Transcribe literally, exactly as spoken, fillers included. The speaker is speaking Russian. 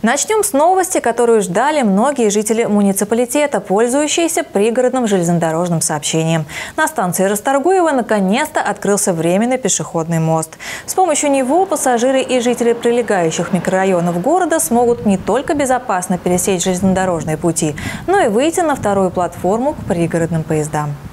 Начнем с новости, которую ждали многие жители муниципалитета, пользующиеся пригородным железнодорожным сообщением. На станции Расторгуева наконец-то открылся временный пешеходный мост. С помощью него пассажиры и жители прилегающих микрорайонов города смогут не только безопасно пересечь железнодорожные пути, но и выйти на вторую платформу к пригородным поездам.